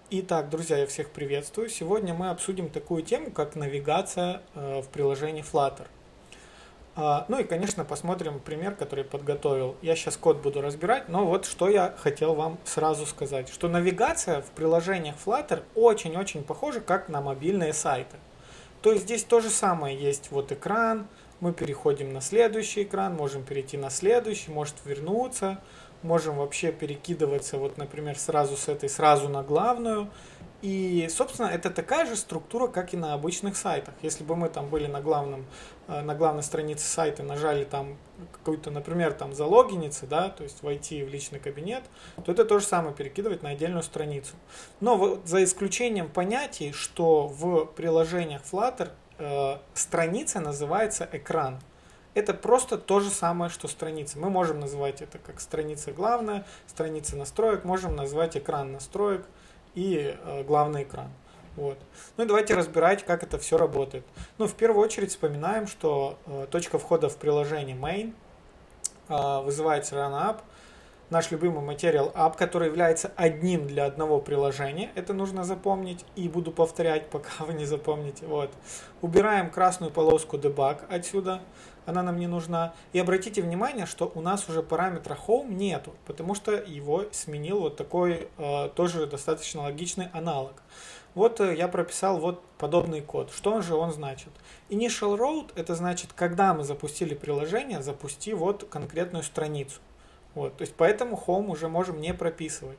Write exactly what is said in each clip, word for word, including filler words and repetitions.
Итак, друзья, я всех приветствую. Сегодня мы обсудим такую тему, как навигация э, в приложении Flutter. А, ну и, конечно, посмотрим пример, который я подготовил. Я сейчас код буду разбирать, но вот что я хотел вам сразу сказать. Что навигация в приложениях Flutter очень-очень похожа как на мобильные сайты. То есть здесь то же самое есть. Вот экран, мы переходим на следующий экран, можем перейти на следующий, может вернуться. Можем вообще перекидываться, вот, например, сразу с этой, сразу на главную. И, собственно, это такая же структура, как и на обычных сайтах. Если бы мы там были на, главном, на главной странице сайта, нажали там какую-то, например, там залогиниться, да, то есть войти в личный кабинет, то это то же самое перекидывать на отдельную страницу. Но вот за исключением понятий, что в приложениях Flutter э, страница называется экран. Это просто то же самое, что страница. Мы можем называть это как страница главная, страница настроек, можем назвать экран настроек и э, главный экран. Вот. Ну и давайте разбирать, как это все работает. Ну, в первую очередь вспоминаем, что э, точка входа в приложение main э, вызывается runapp, наш любимый Material App, который является одним для одного приложения. Это нужно запомнить и буду повторять, пока вы не запомните. Вот. Убираем красную полоску debug отсюда. Она нам не нужна. И обратите внимание, что у нас уже параметра home нету, потому что его сменил вот такой э, тоже достаточно логичный аналог. Вот э, я прописал вот подобный код. Что же он значит? Initial route это значит, когда мы запустили приложение, запусти вот конкретную страницу. Вот, то есть поэтому home уже можем не прописывать.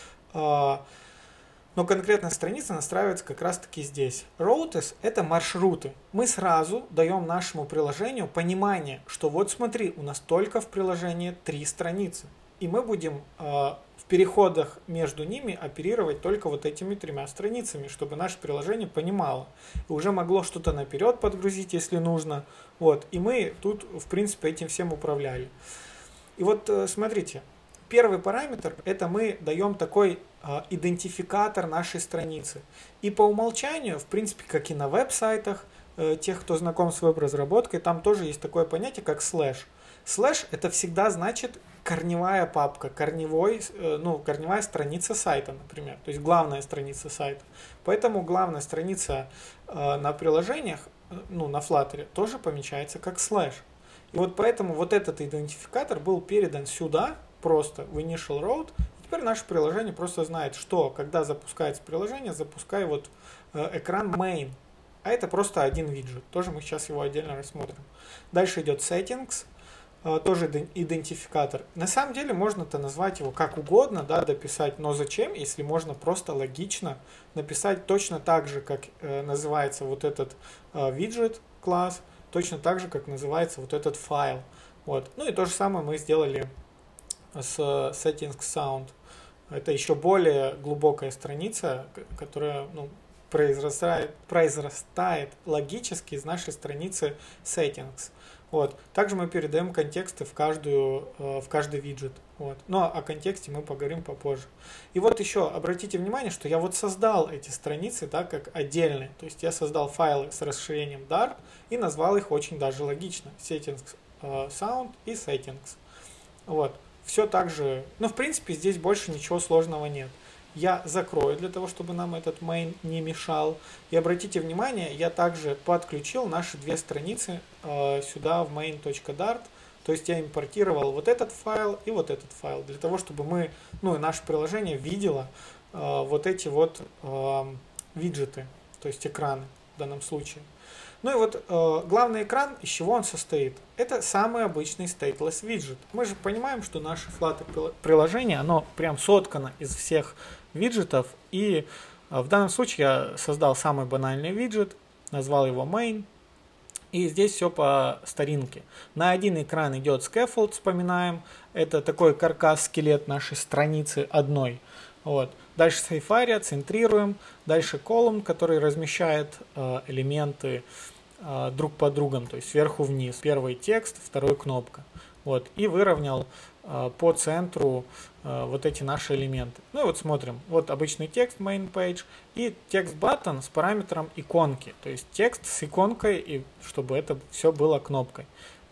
Но конкретная страница настраивается как раз таки здесь. Routes это маршруты. Мы сразу даем нашему приложению понимание, что вот смотри, у нас только в приложении три страницы. И мы будем э, в переходах между ними оперировать только вот этими тремя страницами, чтобы наше приложение понимало. И уже могло что-то наперед подгрузить, если нужно. Вот, и мы тут, в принципе, этим всем управляли. И вот э, смотрите. Первый параметр – это мы даем такой э, идентификатор нашей страницы. И по умолчанию, в принципе, как и на веб-сайтах, э, тех, кто знаком с веб-разработкой, там тоже есть такое понятие, как слэш. Слэш – это всегда значит корневая папка, корневой, э, ну, корневая страница сайта, например. То есть главная страница сайта. Поэтому главная страница э, на приложениях, э, ну, на Flutter, тоже помечается как слэш. И вот поэтому вот этот идентификатор был передан сюда, просто в initial route. И теперь наше приложение просто знает, что когда запускается приложение, запускай вот э, экран main. А это просто один виджет. Тоже мы сейчас его отдельно рассмотрим. Дальше идет settings, э, тоже идентификатор. На самом деле можно это назвать его как угодно, да, дописать, но зачем, если можно просто логично написать точно так же, как э, называется вот этот э, виджет класс, точно так же, как называется вот этот файл. Вот. Ну и то же самое мы сделали с Settings Sound. Это еще более глубокая страница, которая ну, произрастает, произрастает логически из нашей страницы Settings. Вот. Также мы передаем контексты в, каждую, в каждый виджет. Вот. Но о контексте мы поговорим попозже. И вот еще обратите внимание, что я вот создал эти страницы так, как отдельные. То есть я создал файлы с расширением Dart и назвал их очень даже логично. Settings Sound и Settings. Вот. Все так же, ну, в принципе, здесь больше ничего сложного нет. Я закрою для того, чтобы нам этот main не мешал. И обратите внимание, я также подключил наши две страницы э, сюда в main.dart. То есть я импортировал вот этот файл и вот этот файл, для того, чтобы мы, ну, и наше приложение видело э, вот эти вот э, виджеты, то есть экраны в данном случае. Ну и вот э, главный экран, из чего он состоит? Это самый обычный stateless виджет. Мы же понимаем, что наше Flutter приложение, оно прям соткано из всех виджетов. И э, в данном случае я создал самый банальный виджет, назвал его main. И здесь все по старинке. На один экран идет scaffold, вспоминаем. Это такой каркас-скелет нашей страницы одной. Вот. Дальше сейфария, центрируем. Дальше column, который размещает э, элементы э, друг под другом, то есть сверху вниз. Первый текст, второй кнопка. Вот. И выровнял э, по центру э, вот эти наши элементы. Ну и вот смотрим. Вот обычный текст, main page, и текст button с параметром иконки. То есть текст с иконкой, и чтобы это все было кнопкой.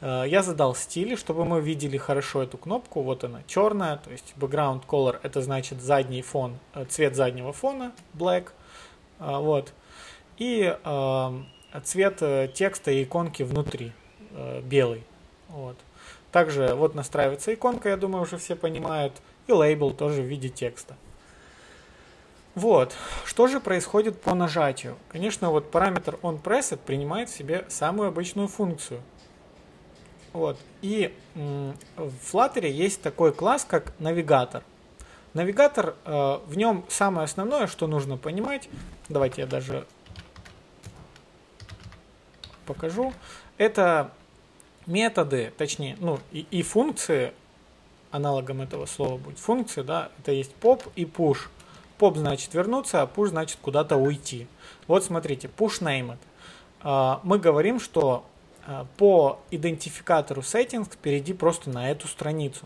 Я задал стили, чтобы мы видели хорошо эту кнопку. Вот она, черная, то есть background color, это значит задний фон, цвет заднего фона, black. Вот. И цвет текста и иконки внутри, белый. Вот. Также вот настраивается иконка, я думаю, уже все понимают. И лейбл тоже в виде текста. Вот. Что же происходит по нажатию? Конечно, вот параметр onPressed принимает в себе самую обычную функцию. Вот. И м, в Flutter есть такой класс, как навигатор. Навигатор, э, в нем самое основное, что нужно понимать, давайте я даже покажу, это методы, точнее, ну и, и функции, аналогом этого слова будет функции, да, это есть pop и push. Pop значит вернуться, а push значит куда-то уйти. Вот смотрите, push named. Э, мы говорим, что по идентификатору settings перейди просто на эту страницу.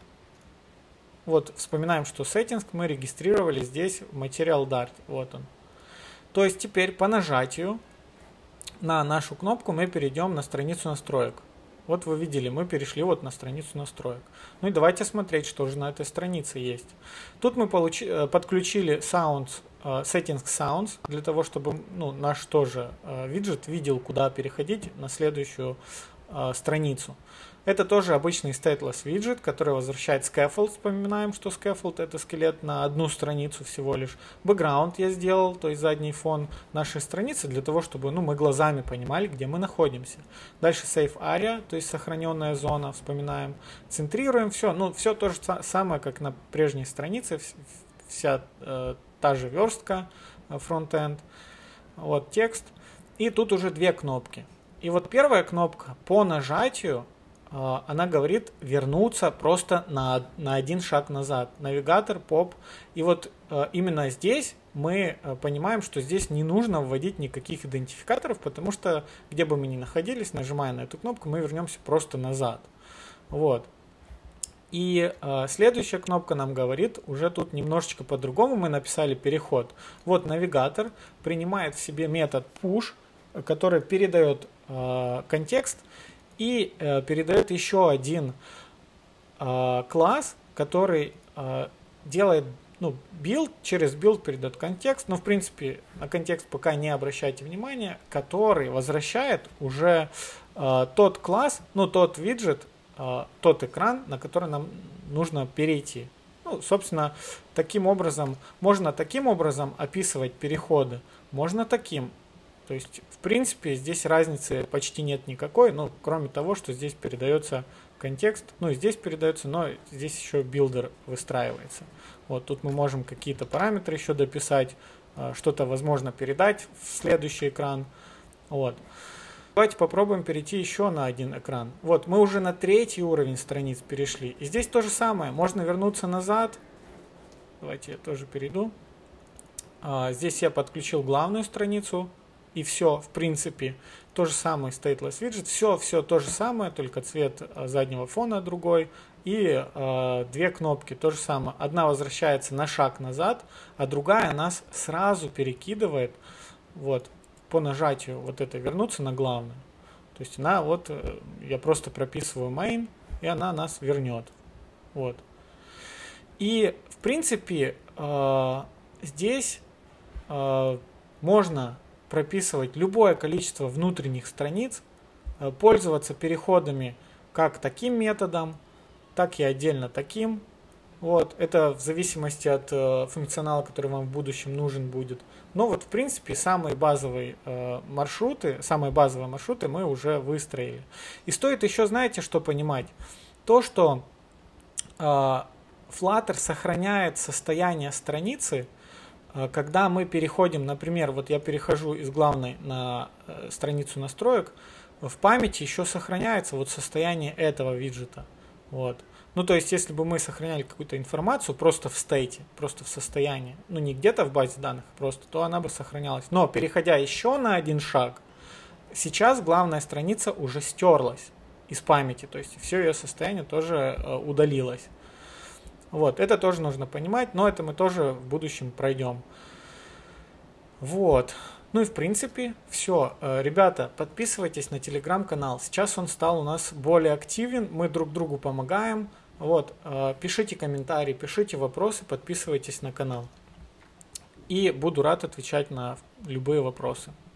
Вот вспоминаем, что settings мы регистрировали здесь в Material Dart. Вот он. То есть теперь по нажатию на нашу кнопку мы перейдем на страницу настроек. Вот вы видели, мы перешли вот на страницу настроек. Ну и давайте смотреть, что же на этой странице есть. Тут мы получи, подключили sounds, settings sounds, для того, чтобы ну, наш тоже виджет видел, куда переходить на следующую страницу. Это тоже обычный stateless виджет, который возвращает scaffold. Вспоминаем, что scaffold это скелет на одну страницу всего лишь. Background я сделал, то есть задний фон нашей страницы, для того, чтобы ну, мы глазами понимали, где мы находимся. Дальше save area, то есть сохраненная зона, вспоминаем. Центрируем все, ну все то же самое, как на прежней странице, вся э, та же верстка, frontend, вот текст. И тут уже две кнопки. И вот первая кнопка по нажатию, она говорит вернуться просто на, на один шаг назад. Навигатор, поп. И вот э, именно здесь мы понимаем, что здесь не нужно вводить никаких идентификаторов, потому что где бы мы ни находились, нажимая на эту кнопку, мы вернемся просто назад. Вот. И э, следующая кнопка нам говорит, уже тут немножечко по-другому мы написали переход. Вот навигатор принимает в себе метод push, который передает э, контекст, и э, передает еще один э, класс, который э, делает ну, build, через build передает контекст, но в принципе на контекст пока не обращайте внимания, который возвращает уже э, тот класс, ну тот виджет, э, тот экран, на который нам нужно перейти. Ну, собственно, таким образом, можно таким образом описывать переходы, можно таким. То есть, в принципе, здесь разницы почти нет никакой, ну, кроме того, что здесь передается контекст, ну, и здесь передается, но здесь еще билдер выстраивается. Вот тут мы можем какие-то параметры еще дописать, что-то, возможно, передать в следующий экран. Вот. Давайте попробуем перейти еще на один экран. Вот, мы уже на третий уровень страниц перешли. И здесь то же самое. Можно вернуться назад. Давайте я тоже перейду. Здесь я подключил главную страницу. И все, в принципе, то же самое stateless widget, все, все то же самое, только цвет заднего фона другой, и э, две кнопки, то же самое. Одна возвращается на шаг назад, а другая нас сразу перекидывает, вот, по нажатию вот это вернуться на главную. То есть она, вот, я просто прописываю main, и она нас вернет. Вот. И, в принципе, э, здесь э, можно прописывать любое количество внутренних страниц, пользоваться переходами как таким методом, так и отдельно таким. Вот. Это в зависимости от э, функционала, который вам в будущем нужен будет. Но вот в принципе самые базовые э, маршруты, самые базовые маршруты мы уже выстроили. И стоит еще, знаете, что понимать? То, что э, Flutter сохраняет состояние страницы. Когда мы переходим, например, вот я перехожу из главной на э, страницу настроек, в памяти еще сохраняется вот состояние этого виджета. Вот. Ну, то есть, если бы мы сохраняли какую-то информацию просто в стейте, просто в состоянии, ну, не где-то в базе данных просто, то она бы сохранялась. Но, переходя еще на один шаг, сейчас главная страница уже стерлась из памяти, то есть, все ее состояние тоже э, удалилось. Вот, это тоже нужно понимать, но это мы тоже в будущем пройдем. Вот. Ну и в принципе все. Ребята, подписывайтесь на телеграм-канал. Сейчас он стал у нас более активен, мы друг другу помогаем. Вот, пишите комментарии, пишите вопросы, подписывайтесь на канал. И буду рад отвечать на любые вопросы.